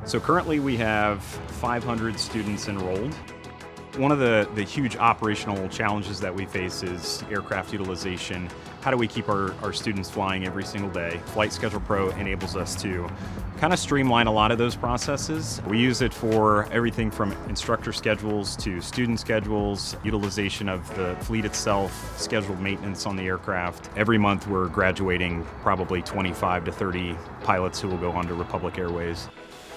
So currently we have 500 students enrolled. One of the huge operational challenges that we face is aircraft utilization. How do we keep our students flying every single day? Flight Schedule Pro enables us to kind of streamline a lot of those processes. We use it for everything from instructor schedules to student schedules, utilization of the fleet itself, scheduled maintenance on the aircraft. Every month we're graduating probably 25 to 30 pilots who will go on to Republic Airways.